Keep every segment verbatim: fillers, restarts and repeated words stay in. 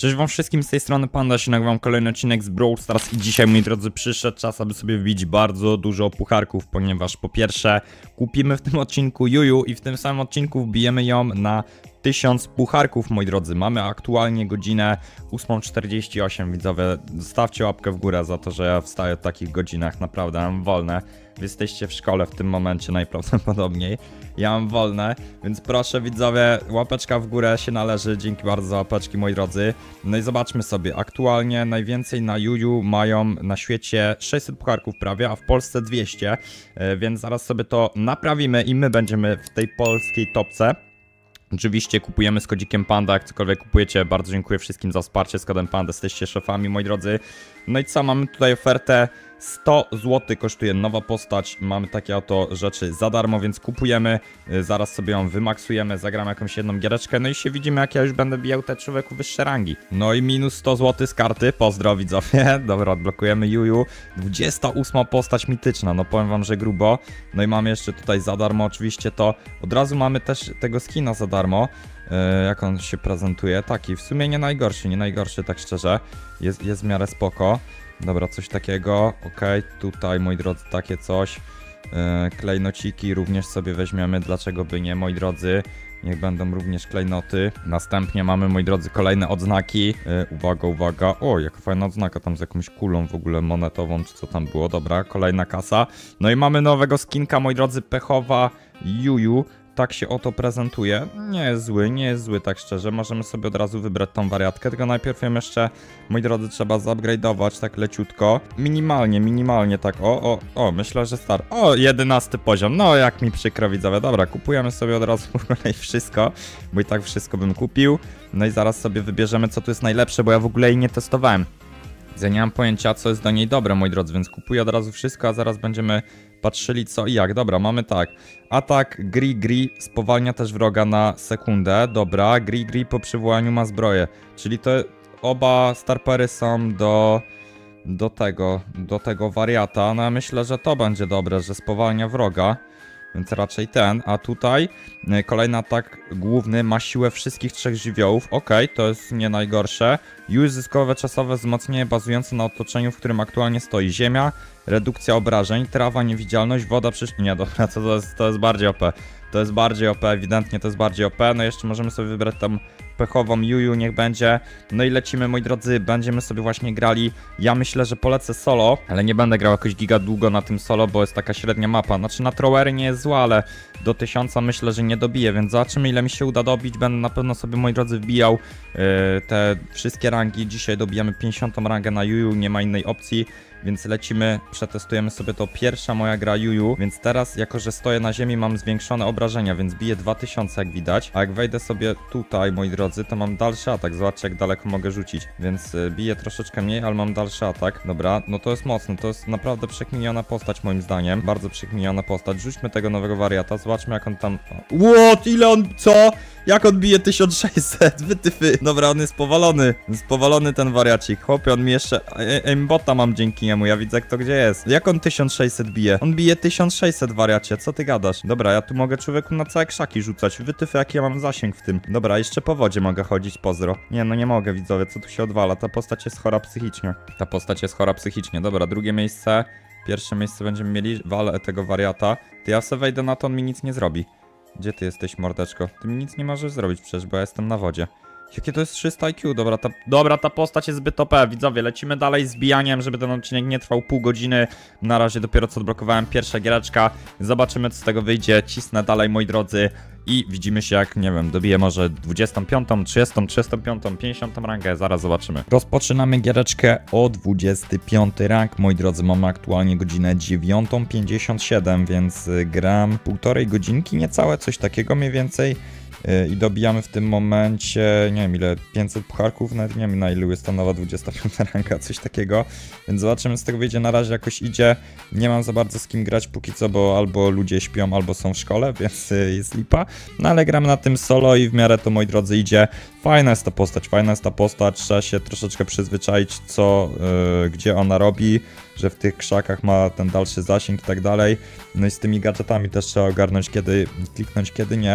Cześć wam wszystkim, z tej strony Panda, się nagrywam kolejny odcinek z Brawl Stars i dzisiaj, moi drodzy, przyszedł czas, aby sobie wbić bardzo dużo pucharków, ponieważ po pierwsze kupimy w tym odcinku Juju i w tym samym odcinku wbijemy ją na tysiąc pucharków, moi drodzy. Mamy aktualnie godzinę ósma czterdzieści osiem, widzowie. Zostawcie łapkę w górę za to, że ja wstaję w takich godzinach, naprawdę mam wolne. Wy jesteście w szkole w tym momencie najprawdopodobniej. Ja mam wolne, więc proszę, widzowie, łapeczka w górę się należy. Dzięki bardzo za łapeczki, moi drodzy. No i zobaczmy sobie, aktualnie najwięcej na Juju mają na świecie sześćset pucharków prawie, a w Polsce dwieście, więc zaraz sobie to naprawimy i my będziemy w tej polskiej topce. Oczywiście kupujemy z kodzikiem Panda, jak cokolwiek kupujecie, bardzo dziękuję wszystkim za wsparcie z kodem Panda, jesteście szefami, moi drodzy. No i co, mamy tutaj ofertę, sto złotych kosztuje nowa postać, mamy takie oto rzeczy za darmo, więc kupujemy, zaraz sobie ją wymaksujemy, zagramy jakąś jedną giereczkę, no i się widzimy, jak ja już będę bijał te człowieku wyższe rangi. No i minus sto złotych z karty, pozdro widzowie, dobra, odblokujemy Juju, dwudziesta ósma postać mityczna, no powiem wam, że grubo. No i mamy jeszcze tutaj za darmo oczywiście to, od razu mamy też tego skina za darmo. Yy, jak on się prezentuje, taki w sumie nie najgorszy, nie najgorszy, tak szczerze, jest, jest w miarę spoko. Dobra, coś takiego, ok, tutaj, moi drodzy, takie coś, yy, klejnociki również sobie weźmiemy, dlaczego by nie, moi drodzy, niech będą również klejnoty. Następnie mamy, moi drodzy, kolejne odznaki, yy, uwaga, uwaga, o, jaka fajna odznaka, tam z jakąś kulą w ogóle monetową, czy co tam było, dobra, kolejna kasa. No i mamy nowego skinka, moi drodzy, pechowa Juju. Tak się oto prezentuje. Nie jest zły, nie jest zły, tak szczerze. Możemy sobie od razu wybrać tą wariatkę, tylko najpierw ją jeszcze, moi drodzy, trzeba zupgrade'ować tak leciutko. Minimalnie, minimalnie tak, o, o, o, myślę, że start. O, jedenasty poziom, no jak mi przykro, widzowie. Dobra, kupujemy sobie od razu w ogóle wszystko, bo i tak wszystko bym kupił. No i zaraz sobie wybierzemy, co tu jest najlepsze, bo ja w ogóle jej nie testowałem. Ja nie mam pojęcia, co jest do niej dobre, moi drodzy, więc kupuję od razu wszystko, a zaraz będziemy patrzyli co i jak. Dobra, mamy tak. Atak Gri Gri spowalnia też wroga na sekundę. Dobra, Gri Gri po przywołaniu ma zbroję. Czyli to oba starpery są do, do tego, do tego wariata. No ja myślę, że to będzie dobre, że spowalnia wroga. Więc raczej ten, a tutaj kolejny atak główny ma siłę wszystkich trzech żywiołów. Ok, to jest nie najgorsze. Już zyskowe czasowe wzmocnienie bazujące na otoczeniu, w którym aktualnie stoi ziemia, redukcja obrażeń, trawa, niewidzialność, woda, przysz... Nie, dobra, to, to, jest, to jest bardziej O P. To jest bardziej O P, ewidentnie to jest bardziej O P. No jeszcze możemy sobie wybrać tam pechową Juju, niech będzie. No i lecimy, moi drodzy, będziemy sobie właśnie grali. Ja myślę, że polecę solo, ale nie będę grał jakoś giga długo na tym solo, bo jest taka średnia mapa. Znaczy na trowery nie jest zła, ale do tysiąca myślę, że nie dobiję, więc zobaczymy, ile mi się uda dobić. Będę na pewno sobie, moi drodzy, wbijał yy, te wszystkie rangi. Dzisiaj dobijamy pięćdziesiątą rangę na Juju, nie ma innej opcji. Więc lecimy, przetestujemy sobie to, pierwsza moja gra Juju, więc teraz, jako że stoję na ziemi, mam zwiększone obrażenia, więc biję dwa tysiące, jak widać. A jak wejdę sobie tutaj, moi drodzy, to mam dalszy atak, zobaczcie, jak daleko mogę rzucić. Więc y, biję troszeczkę mniej, ale mam dalszy atak. Dobra, no to jest mocno, to jest naprawdę przekminiona postać, moim zdaniem. Bardzo przekminiona postać. Rzućmy tego nowego wariata, zobaczmy, jak on tam... What? Ile on... co? Jak on bije tysiąc sześćset? Wytyfy. Dobra, on jest powalony. Jest powalony ten wariacik. Chłopie, on mi jeszcze... aimbota mam dzięki niemu, ja widzę, kto gdzie jest. Jak on tysiąc sześćset bije? On bije tysiąc sześćset, wariacie, co ty gadasz? Dobra, ja tu mogę człowieku na całe krzaki rzucać. Wytyfy, jaki ja mam zasięg w tym. Dobra, jeszcze po wodzie mogę chodzić, pozdro. Nie, no nie mogę, widzowie, co tu się odwala? Ta postać jest chora psychicznie. Ta postać jest chora psychicznie. Dobra, drugie miejsce. Pierwsze miejsce będziemy mieli. Walę tego wariata. Ty, ja se wejdę na to, on mi nic nie zrobi. Gdzie ty jesteś, mordeczko? Ty mi nic nie możesz zrobić przecież, bo ja jestem na wodzie. Jakie to jest trzysta I Q? Dobra ta, dobra, ta postać jest zbyt O P, widzowie. Lecimy dalej z bijaniem, żeby ten odcinek nie trwał pół godziny. Na razie dopiero co odblokowałem pierwsza giereczka. Zobaczymy, co z tego wyjdzie. Cisnę dalej, moi drodzy. I widzimy się, jak, nie wiem, dobiję może dwudziestą piątą, trzydziestą, trzydziestą piątą, pięćdziesiątą rangę. Zaraz zobaczymy. Rozpoczynamy giereczkę o dwudziesty piąty rank. Moi drodzy, mamy aktualnie godzinę dziewiątą pięćdziesiąt siedem, więc gram półtorej godzinki, niecałe, coś takiego mniej więcej. I dobijamy w tym momencie, nie wiem ile, pięćset pucharków, nawet nie wiem na ilu jest ta nowa dwudziesta piąta ranka, coś takiego. Więc zobaczymy, z tego wyjdzie, na razie jakoś idzie. Nie mam za bardzo z kim grać póki co, bo albo ludzie śpią, albo są w szkole, więc jest lipa. No ale gram na tym solo i w miarę to, moi drodzy, idzie. Fajna jest ta postać, fajna jest ta postać, trzeba się troszeczkę przyzwyczaić, co, yy, gdzie ona robi, że w tych krzakach ma ten dalszy zasięg i tak dalej. No i z tymi gadżetami też trzeba ogarnąć, kiedy kliknąć, kiedy nie.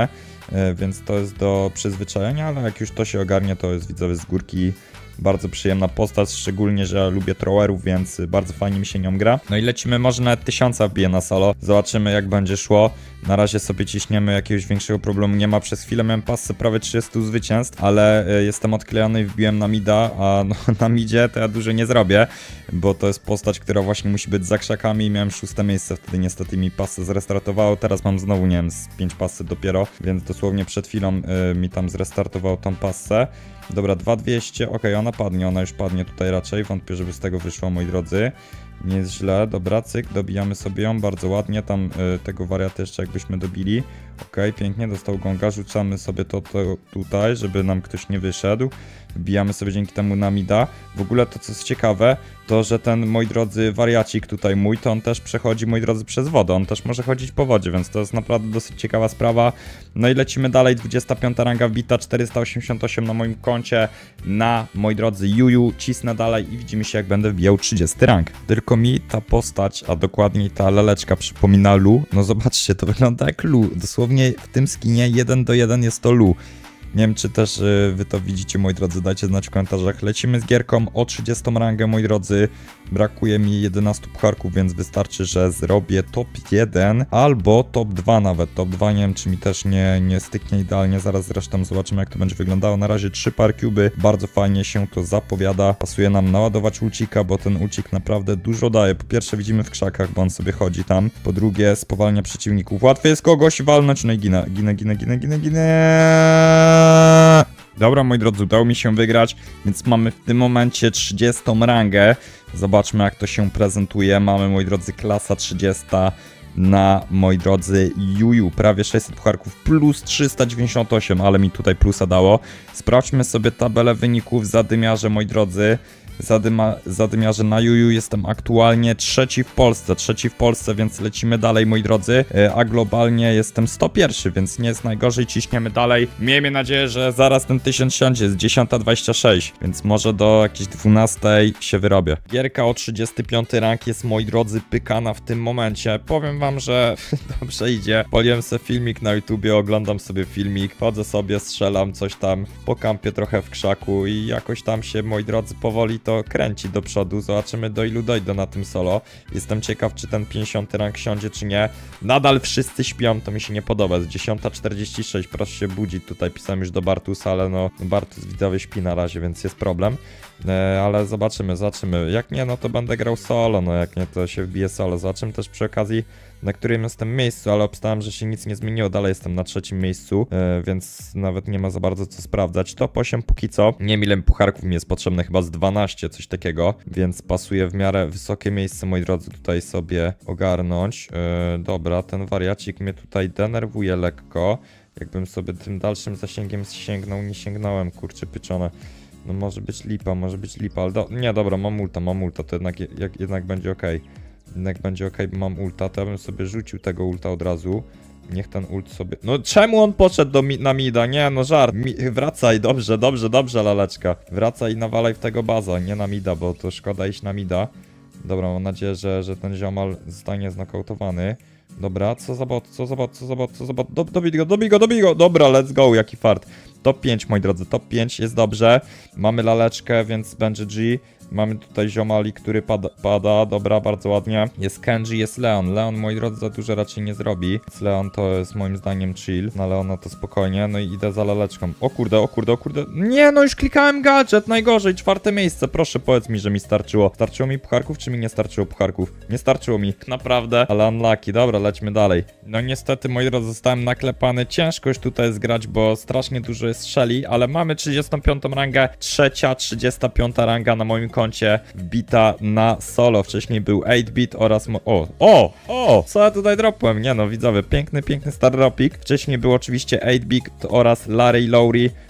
e, więc to jest do przyzwyczajenia, ale jak już to się ogarnie, to jest widzowie z górki bardzo przyjemna postać, szczególnie, że ja lubię throwerów, więc bardzo fajnie mi się nią gra. No i lecimy, może nawet tysiąca wbije na solo. Zobaczymy, jak będzie szło. Na razie sobie ciśniemy, jakiegoś większego problemu nie ma. Przez chwilę miałem pasę prawie trzydziestu zwycięstw, ale y, jestem odklejony i wbiłem na mida, a no, na midzie to ja dużo nie zrobię, bo to jest postać, która właśnie musi być za krzakami i miałem szóste miejsce, wtedy niestety mi pasę zrestartowało. Teraz mam znowu, nie wiem, z pięć pasy dopiero, więc dosłownie przed chwilą y, mi tam zrestartował tą pasę. Dobra, dwa tysiące dwieście, okej, okay, ona padnie, ona już padnie tutaj raczej, wątpię, żeby z tego wyszło, moi drodzy. Nie jest źle, dobra, cyk, dobijamy sobie ją, bardzo ładnie, tam y, tego wariata jeszcze jakbyśmy dobili. Okej, okay, pięknie, dostał gonga, rzucamy sobie to, to tutaj, żeby nam ktoś nie wyszedł. Wbijamy sobie dzięki temu na mida. W ogóle to, co jest ciekawe, to, że ten, moi drodzy, wariacik tutaj mój, to on też przechodzi, moi drodzy, przez wodę. On też może chodzić po wodzie, więc to jest naprawdę dosyć ciekawa sprawa. No i lecimy dalej, dwudziesta piąta ranga wbita, czterysta osiemdziesiąt osiem na moim koncie. Na, moi drodzy, Juju, cisnę dalej i widzimy się, jak będę wbijał trzydziesty rank. Tylko mi ta postać, a dokładniej ta laleczka przypomina Lu. No zobaczcie, to wygląda jak Lu. Dosłownie w tym skinie jeden do jeden jest to Lu. Nie wiem, czy też y, wy to widzicie, moi drodzy, dajcie znać w komentarzach. Lecimy z gierką o trzydziestą rangę, moi drodzy. Brakuje mi jedenastu pucharków, więc wystarczy, że zrobię top jeden albo top dwa nawet. Top dwa nie wiem, czy mi też nie, nie styknie idealnie. Zaraz zresztą zobaczymy, jak to będzie wyglądało. Na razie trzy parkuby. Bardzo fajnie się to zapowiada. Pasuje nam naładować ulcika, bo ten ulcik naprawdę dużo daje. Po pierwsze widzimy w krzakach, bo on sobie chodzi tam. Po drugie spowalnia przeciwników. Łatwo jest kogoś walnąć. No i ginę, ginę, ginę, ginę, ginę, ginę. Dobra, moi drodzy, udało mi się wygrać, więc mamy w tym momencie trzydziestą rangę. Zobaczmy, jak to się prezentuje. Mamy, moi drodzy, klasa trzydziesta na, moi drodzy, Juju. Prawie sześćset pucharków plus trzysta dziewięćdziesiąt osiem, ale mi tutaj plusa dało. Sprawdźmy sobie tabelę wyników w zadymiarze, moi drodzy. Zadyma, zadymiarze na Juju jestem aktualnie trzeci w Polsce, trzeci w Polsce, więc lecimy dalej, moi drodzy, a globalnie jestem sto pierwszy, więc nie jest najgorzej, ciśniemy dalej. Miejmy nadzieję, że zaraz ten tysiąc siądzie, jest dziesiąta dwadzieścia sześć, więc może do jakiejś dwunastej się wyrobię. Gierka o trzydziesty piąty rank jest, moi drodzy, pykana w tym momencie. Powiem wam, że dobrze idzie. Poliłem sobie filmik na YouTubie, oglądam sobie filmik, chodzę sobie, strzelam coś tam, pokampię trochę w krzaku i jakoś tam się, moi drodzy, powoli to kręci do przodu. Zobaczymy, do ilu dojdę na tym solo. Jestem ciekaw, czy ten pięćdziesiąty rank siądzie, czy nie. Nadal wszyscy śpią, to mi się nie podoba. Jest dziesiąta czterdzieści sześć, proszę się budzić. Tutaj pisałem już do Bartusa, ale no Bartus widzowie śpi na razie, więc jest problem. E, ale zobaczymy, zobaczymy. Jak nie, no to będę grał solo, no jak nie, to się wbije solo. Zobaczymy też przy okazji, na którym jestem miejscu, ale obstałem, że się nic nie zmieniło. Dalej jestem na trzecim miejscu, e, więc nawet nie ma za bardzo co sprawdzać. Top osiem póki co. Nie wiem, ile pucharków mi jest potrzebne, chyba z dwanaście, coś takiego, więc pasuje w miarę wysokie miejsce, moi drodzy, tutaj sobie ogarnąć. E, dobra, ten wariacik mnie tutaj denerwuje lekko. Jakbym sobie tym dalszym zasięgiem sięgnął, nie sięgnąłem, kurczę pieczone. No może być lipa, może być lipa, ale do... nie, dobra, mam ulta, mam ulta, to jednak, jak, jednak będzie ok. Jednak będzie ok, bo mam ulta, to ja bym sobie rzucił tego ulta od razu. Niech ten ult sobie... No czemu on poszedł do mi na mida? Nie, no żart. Mi wracaj, dobrze, dobrze, dobrze, laleczka. Wracaj i nawalaj w tego baza, nie na mida, bo to szkoda iść na mida. Dobra, mam nadzieję, że, że ten ziomal zostanie znokautowany. Dobra, co za bot, co za bot, co za bot, co za bot. Do, dobij go, dobij go, dobij go. Dobra, let's go, jaki fart. Top pięć, moi drodzy, top pięć, jest dobrze. Mamy laleczkę, więc będzie G. Mamy tutaj ziomali, który pada, pada, dobra, bardzo ładnie. Jest Kenji, jest Leon. Leon, moi drodzy, za dużo raczej nie zrobi. Więc Leon to jest moim zdaniem chill. Na Leona to spokojnie, no i idę za laleczką. O kurde, o kurde, o kurde. Nie, no już klikałem gadżet, najgorzej, czwarte miejsce. Proszę, powiedz mi, że mi starczyło. Starczyło mi pucharków, czy mi nie starczyło pucharków? Nie starczyło mi, naprawdę, ale unlucky. Dobra, lećmy dalej. No niestety, moi drodzy, zostałem naklepany. Ciężko już tutaj jest grać, bo strasznie dużo jest strzeli, ale mamy trzydziestą piątą rangę, trzecia trzydziesta piąta ranga na moim koncie, wbita na solo. Wcześniej był osiem bit oraz... Mo o, o, o, co ja tutaj dropłem? Nie no, widzowie, piękny, piękny star dropik. Wcześniej był oczywiście osiem bit oraz Larry Lowry.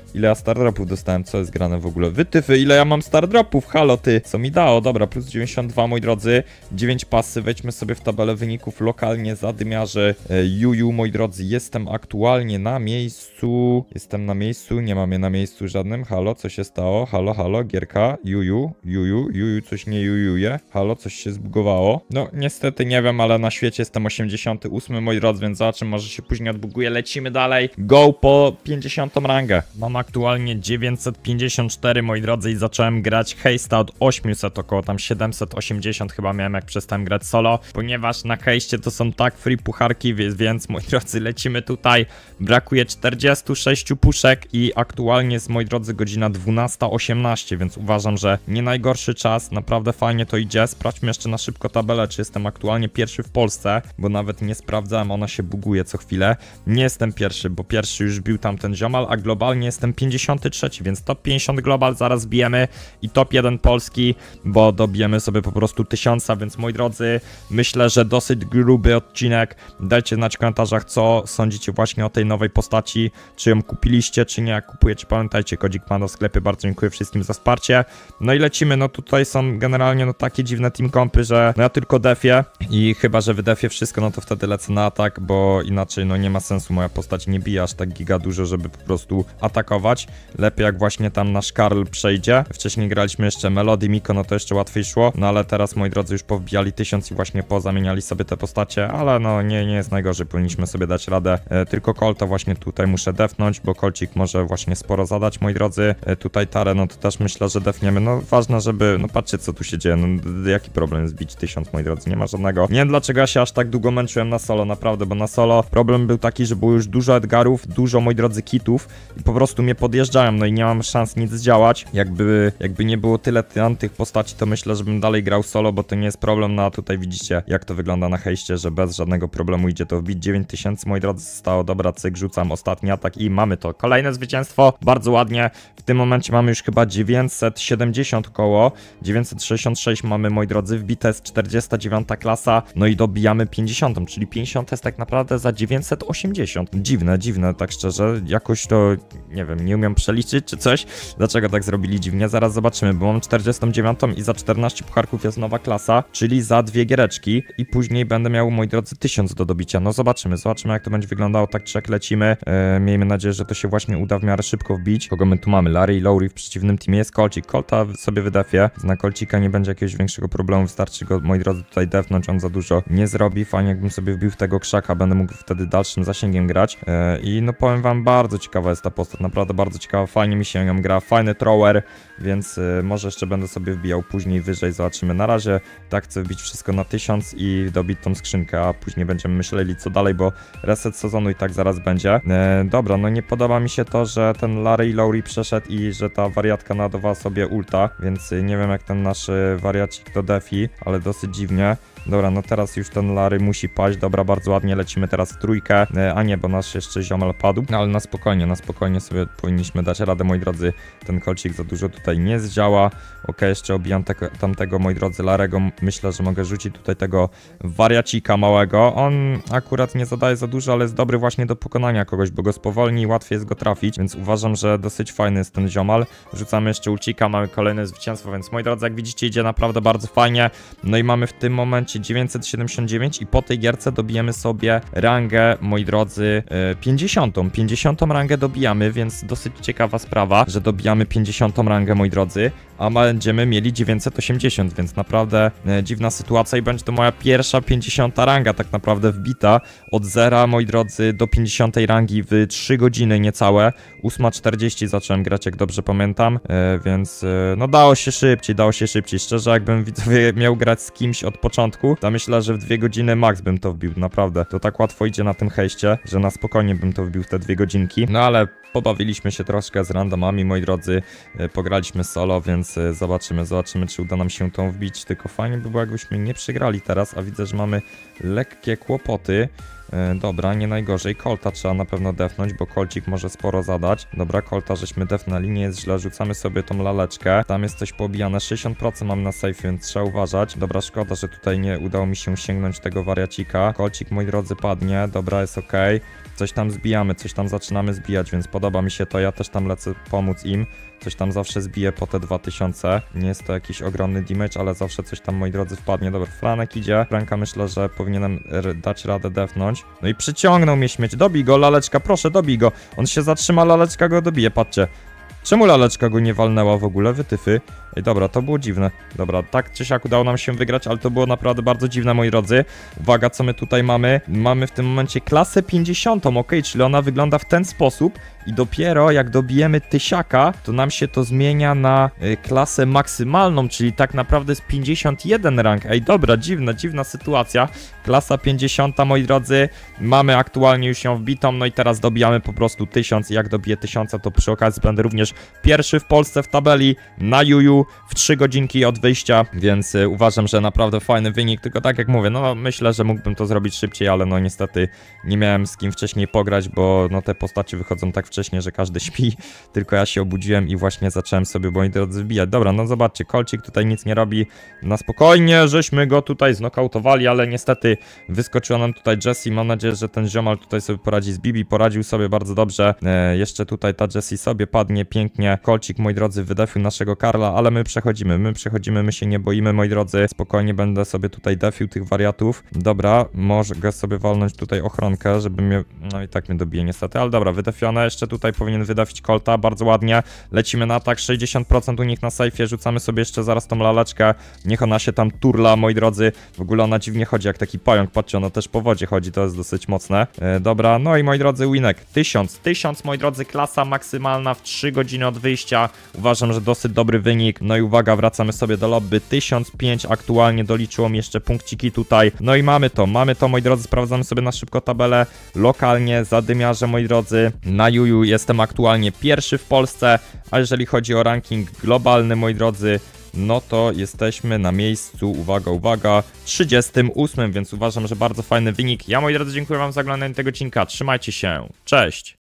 Ile ja star dropów dostałem, co jest grane w ogóle? Wytyfy, ile ja mam star dropów, halo ty, co mi dało? Dobra, plus dziewięćdziesiąt dwa, moi drodzy, dziewięć pasy, wejdźmy sobie w tabelę wyników lokalnie, zadymiarze, e, juju, moi drodzy, jestem aktualnie na miejscu, jestem na miejscu, nie mam je na miejscu żadnym, halo, co się stało? Halo, halo, gierka, juju, juju, juju, coś nie jujuje, halo, coś się zbugowało. No, niestety nie wiem, ale na świecie jestem osiemdziesiąty ósmy, moi drodzy, więc zobaczymy, może się później odbuguje, lecimy dalej, go po pięćdziesiątą rangę. Mam aktualnie dziewięćset pięćdziesiąt cztery, moi drodzy, i zacząłem grać hejsta od osiemset, około tam siedemset osiemdziesiąt chyba miałem, jak przestałem grać solo, ponieważ na hejście to są tak free pucharki, więc, moi drodzy, lecimy tutaj, brakuje czterdzieści sześć puszek i aktualnie jest, moi drodzy, godzina dwunasta osiemnaście, więc uważam, że nie najgorszy czas, naprawdę fajnie to idzie. Sprawdźmy jeszcze na szybko tabelę, czy jestem aktualnie pierwszy w Polsce, bo nawet nie sprawdzałem, ona się buguje co chwilę. Nie jestem pierwszy, bo pierwszy już bił tamten ziomal, a globalnie jestem pięćdziesiąty trzeci, więc top pięćdziesiąt global zaraz bijemy i top jeden polski, bo dobijemy sobie po prostu tysiąca, więc moi drodzy, myślę, że dosyć gruby odcinek. Dajcie znać w komentarzach, co sądzicie właśnie o tej nowej postaci, czy ją kupiliście, czy nie. Jak kupujecie, pamiętajcie, kodzik Panda w sklepie, bardzo dziękuję wszystkim za wsparcie. No i lecimy, no tutaj są generalnie no takie dziwne team kompy, że no ja tylko defię i chyba, że wydefię wszystko, no to wtedy lecę na atak, bo inaczej no nie ma sensu, moja postać nie bije aż tak giga dużo, żeby po prostu atakować. Lepiej jak właśnie tam nasz Karl przejdzie. Wcześniej graliśmy jeszcze Melody, Miko, no to jeszcze łatwiej szło, no ale teraz, moi drodzy, już powbijali tysiąc i właśnie pozamieniali sobie te postacie, ale no nie, nie jest najgorzej, powinniśmy sobie dać radę. E, tylko Colta właśnie tutaj muszę defnąć, bo Colcik może właśnie sporo zadać, moi drodzy. E, tutaj Tarę, no to też myślę, że defniemy. No ważne, żeby, no patrzcie, co tu się dzieje, no jaki problem jest bić tysiąc, moi drodzy, nie ma żadnego. Nie wiem, dlaczego ja się aż tak długo męczyłem na solo, naprawdę, bo na solo problem był taki, że było już dużo Edgarów, dużo, moi drodzy, kitów i po prostu mnie podjeżdżają, no i nie mam szans nic zdziałać. Jakby, jakby nie było tyle tych postaci, to myślę, żebym dalej grał solo, bo to nie jest problem, no a tutaj widzicie, jak to wygląda na hejście, że bez żadnego problemu idzie to wbić. Dziewięć tysięcy, moi drodzy, zostało, dobra, cyk, rzucam ostatni atak i mamy to. Kolejne zwycięstwo, bardzo ładnie. W tym momencie mamy już chyba dziewięćset siedemdziesiąt koło, dziewięćset sześćdziesiąt sześć mamy, moi drodzy, wbite jest czterdziesta dziewiąta klasa, no i dobijamy pięćdziesiątą, czyli pięćdziesiąt jest tak naprawdę za dziewięćset osiemdziesiąt. Dziwne, dziwne, tak szczerze, jakoś to, nie wiem, nie umiem przeliczyć czy coś, dlaczego tak zrobili dziwnie, zaraz zobaczymy, bo mam czterdziestą dziewiątą i za czternaście pucharków jest nowa klasa, czyli za dwie giereczki i później będę miał, moi drodzy, tysiąc do dobicia, no zobaczymy, zobaczymy jak to będzie wyglądało, tak czy jak lecimy, eee, miejmy nadzieję, że to się właśnie uda w miarę szybko wbić. Kogo my tu mamy? Larry i Lowry, w przeciwnym teamie jest Colcik, Colta sobie wydefię, na Colcika nie będzie jakiegoś większego problemu, wystarczy go, moi drodzy, tutaj defnąć, on za dużo nie zrobi, fajnie jakbym sobie wbił w tego krzaka, będę mógł wtedy dalszym zasięgiem grać eee, i no powiem wam, bardzo ciekawa jest ta postać, naprawdę bardzo ciekawa, fajnie mi się ją gra, fajny thrower, więc y, może jeszcze będę sobie wbijał później wyżej, zobaczymy. Na razie tak chcę wbić wszystko na tysiąc i dobić tą skrzynkę, a później będziemy myśleli co dalej, bo reset sezonu i tak zaraz będzie. E, dobra, no nie podoba mi się to, że ten Larry i Lowry przeszedł i że ta wariatka nadawała sobie ulta, więc y, nie wiem jak ten nasz y, wariacik to defi, ale dosyć dziwnie. Dobra, no teraz już ten Larry musi paść, dobra, bardzo ładnie, lecimy teraz w trójkę, e, a nie, bo nasz jeszcze ziomal padł, no, ale na spokojnie, na spokojnie sobie powinniśmy dać radę, moi drodzy, ten kolcik za dużo tutaj nie zdziała, ok, jeszcze obijam tego, tamtego, moi drodzy, Larego, myślę, że mogę rzucić tutaj tego wariacika małego, on akurat nie zadaje za dużo, ale jest dobry właśnie do pokonania kogoś, bo go spowolni i łatwiej jest go trafić, więc uważam, że dosyć fajny jest ten ziomal, rzucamy jeszcze ulcika, mamy kolejne zwycięstwo, więc moi drodzy, jak widzicie, idzie naprawdę bardzo fajnie, no i mamy w tym momencie dziewięćset siedemdziesiąt dziewięć i po tej gierce dobijemy sobie rangę, moi drodzy, pięćdziesiątą. pięćdziesiątą rangę dobijamy, więc dosyć ciekawa sprawa, że dobijamy pięćdziesiątą rangę, moi drodzy, a będziemy mieli dziewięćset osiemdziesiąt, więc naprawdę dziwna sytuacja i będzie to moja pierwsza pięćdziesiąta ranga tak naprawdę wbita od zera, moi drodzy, do pięćdziesiątej rangi w trzy godziny niecałe. ósma czterdzieści zacząłem grać, jak dobrze pamiętam, więc no dało się szybciej, dało się szybciej. Szczerze, jakbym, widzowie, miał grać z kimś od początku, to myślę, że w dwie godziny max bym to wbił, naprawdę. To tak łatwo idzie na tym hejście, że na spokojnie bym to wbił w te dwie godzinki. No ale pobawiliśmy się troszkę z randomami, moi drodzy, pograliśmy solo, więc zobaczymy, zobaczymy, czy uda nam się tą wbić. Tylko fajnie by było, jakbyśmy nie przegrali teraz, a widzę, że mamy lekkie kłopoty. Yy, dobra, nie najgorzej. Colta trzeba na pewno defnąć, bo Colcik może sporo zadać. Dobra, Colta żeśmy defnęli, nie jest źle. Rzucamy sobie tą laleczkę. Tam jest coś poobijane. sześćdziesiąt procent mam na safe, więc trzeba uważać. Dobra, szkoda, że tutaj nie udało mi się sięgnąć tego wariacika. Colcik, moi drodzy, padnie. Dobra, jest ok. Coś tam zbijamy, coś tam zaczynamy zbijać, więc podoba mi się to. Ja też tam lecę pomóc im. Coś tam zawsze zbiję po te dwa tysiące. Nie jest to jakiś ogromny damage, ale zawsze coś tam, moi drodzy, wpadnie. Dobra, Franek idzie. Franka myślę, że powinienem dać radę defnąć. No i przyciągnął mnie śmieć. Dobij go, laleczka, proszę, dobij go. On się zatrzyma, laleczka go dobije, patrzcie. Czemu laleczka go nie walnęła w ogóle? Wytyfy. Ej, dobra, to było dziwne. Dobra, tak czy siak udało nam się wygrać, ale to było naprawdę bardzo dziwne, moi drodzy. Uwaga, co my tutaj mamy? Mamy w tym momencie klasę pięćdziesiątą, ok, czyli ona wygląda w ten sposób i dopiero jak dobijemy tysiaka, to nam się to zmienia na y, klasę maksymalną, czyli tak naprawdę jest pięćdziesiąt jeden rank. Ej, dobra, dziwna, dziwna sytuacja. Klasa pięćdziesiąta, moi drodzy, mamy aktualnie już ją wbitą, no i teraz dobijamy po prostu tysiąc i jak dobiję tysiąc, to przy okazji będę również pierwszy w Polsce w tabeli na Juju w trzy godzinki od wyjścia, więc y, uważam, że naprawdę fajny wynik, tylko tak jak mówię, no myślę, że mógłbym to zrobić szybciej, ale no niestety nie miałem z kim wcześniej pograć, bo no te postacie wychodzą tak wcześnie, że każdy śpi, tylko ja się obudziłem i właśnie zacząłem sobie, moi drodzy, wbijać. Dobra, no zobaczcie, Colcik tutaj nic nie robi, na spokojnie, żeśmy go tutaj znokautowali, ale niestety wyskoczyła nam tutaj Jessie, mam nadzieję, że ten ziomal tutaj sobie poradzi z Bibi, poradził sobie bardzo dobrze, e, jeszcze tutaj ta Jessie sobie padnie pięknie, Colcik, moi drodzy, wydefił naszego Karla, ale my przechodzimy, my przechodzimy, my się nie boimy, moi drodzy, spokojnie będę sobie tutaj defił tych wariatów. Dobra, mogę sobie walnąć tutaj ochronkę, żeby mnie, no i tak mnie dobije niestety, ale dobra, wydefione, jeszcze tutaj powinien wydawić Colta, bardzo ładnie, lecimy na atak, sześćdziesiąt procent u nich na sejfie, rzucamy sobie jeszcze zaraz tą laleczkę, niech ona się tam turla, moi drodzy, w ogóle ona dziwnie chodzi jak taki pająk, patrzcie, ona też po wodzie chodzi, to jest dosyć mocne. E, dobra, no i moi drodzy, winek, tysiąc, tysiąc, moi drodzy, klasa maksymalna w trzy godziny od wyjścia, uważam, że dosyć dobry wynik. No i uwaga, wracamy sobie do lobby, tysiąc pięć aktualnie doliczyło mi jeszcze punkciki tutaj, no i mamy to, mamy to, moi drodzy, sprawdzamy sobie na szybko tabelę lokalnie, zadymiarze, moi drodzy, na Juju jestem aktualnie pierwszy w Polsce, a jeżeli chodzi o ranking globalny, moi drodzy, no to jesteśmy na miejscu, uwaga, uwaga, trzydziestym ósmym, więc uważam, że bardzo fajny wynik. Ja, moi drodzy, dziękuję wam za oglądanie tego odcinka, trzymajcie się, cześć!